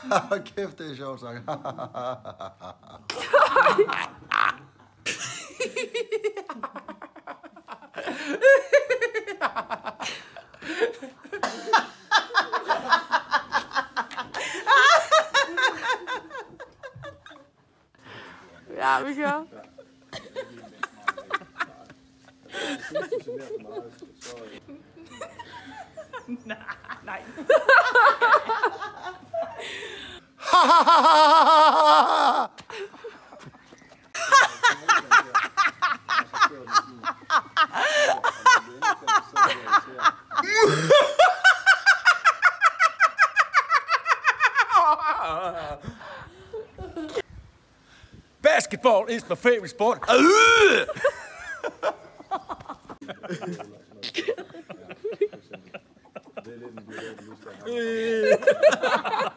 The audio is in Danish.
Kæft, det er sjovt sagt. Ja, vi kører. Nej. Basketball is my favorite sport. Det er lidt en